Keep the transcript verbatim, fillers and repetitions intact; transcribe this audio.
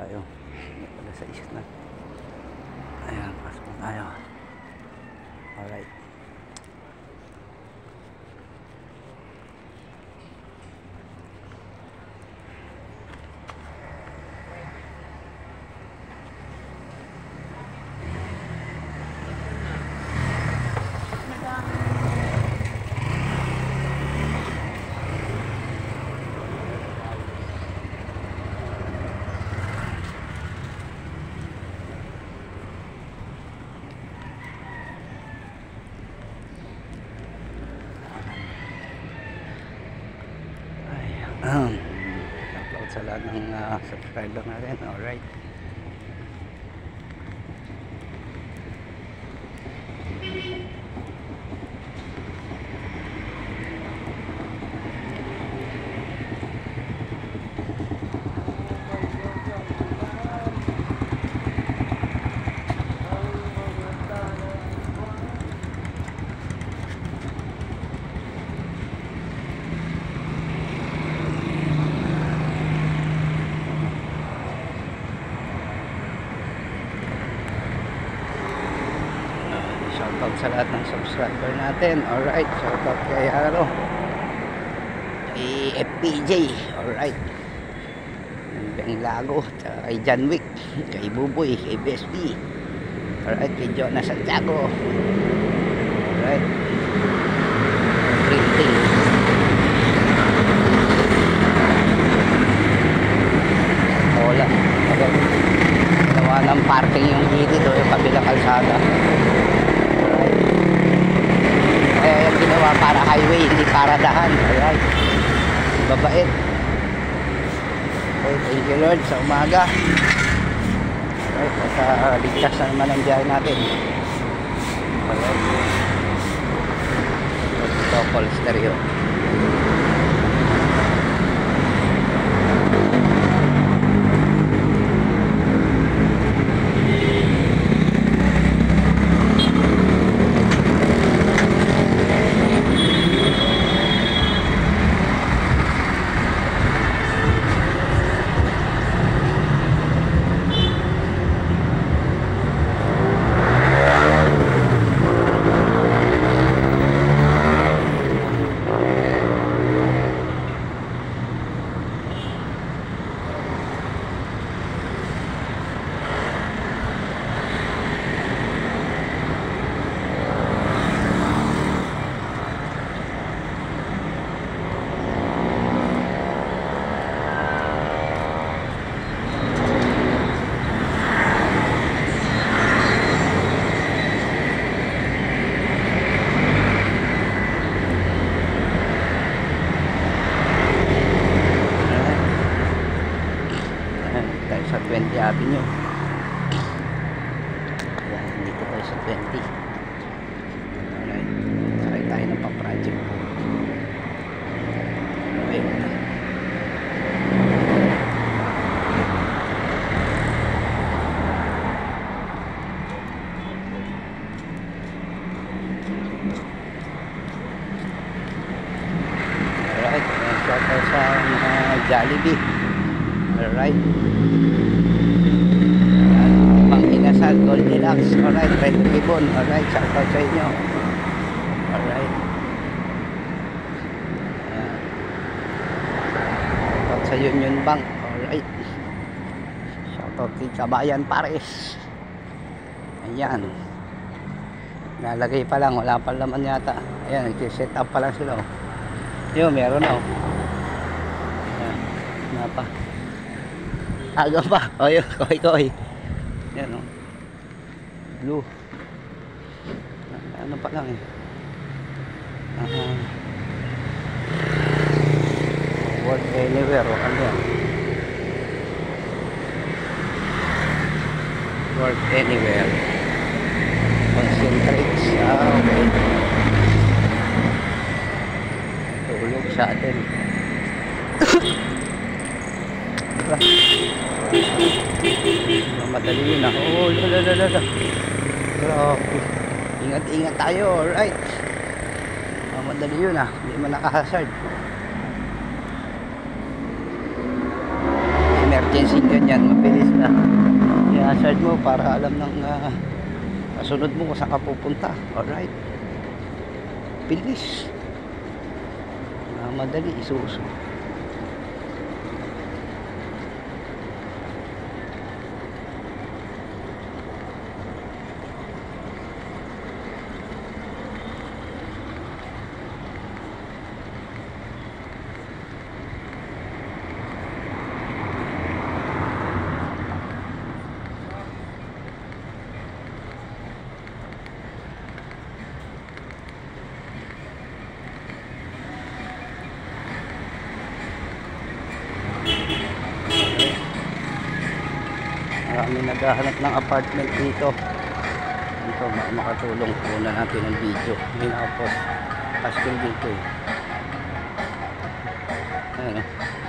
tayo. Alas sais na. Ayan, pasok na tayo. Alright. Um, upload sa lahat ng uh, subscriber natin. Alright. Shoutout sa lahat ng subscriber natin. Alright, shoutout kay Haro, kay F P J, alright, kay Lago, kay John Wick, kay Buboy, kay B S P, alright, kay Jonas Santiago, alright, printing, wala, ginawa ng parking yung dito, yung kabilang kalsada. Eh, ginawa para highway, hindi para dahan. Alright, babait. Okay, thank you Lord sa umaga. Alright, at uh, ligtas na naman ang biyahe natin. Alright, ito full stereo. Sa twenty Avenue. Ayan, dito tayo sa twenty. Alright, sakay tayo ng pa-project. Alright. Alright, shout out sa uh, Jollibee. Alright, Pang Inasal Gold Deluxe. Alright, Red Ribbon. Alright, shout out sa inyo. Alright, shout out sa Union Bank. Alright, shout out kay Kabayan Pares. Ayan, nalagay pa lang, wala pa laman yata. Ayan, nag-set up pa lang sila. Yun, meron na. Ayan, na pa. Aga pa. O yun, koy koy. Yan o. Blue. Ano pa lang eh. Uh, work anywhere. O ano yan. Work anywhere. Concentrates. Ah, okay. Tulog sa atin. Madali yun ah. Oh, lalalala. Grabe. Ingat-ingat tayo. Alright. Oh, madali yun ah. Hindi mo nakahazard. Emergency ganyan. Mabilis na na. I-hazard mo para alam ng uh, kasunod mo kung saan ka pupunta. Alright. Bilis. Uh, madali isuso. Marami naghahanap ng apartment dito. Dito makatulong po na natin ng video. May nakapost. Pascal dito eh. Ayan o.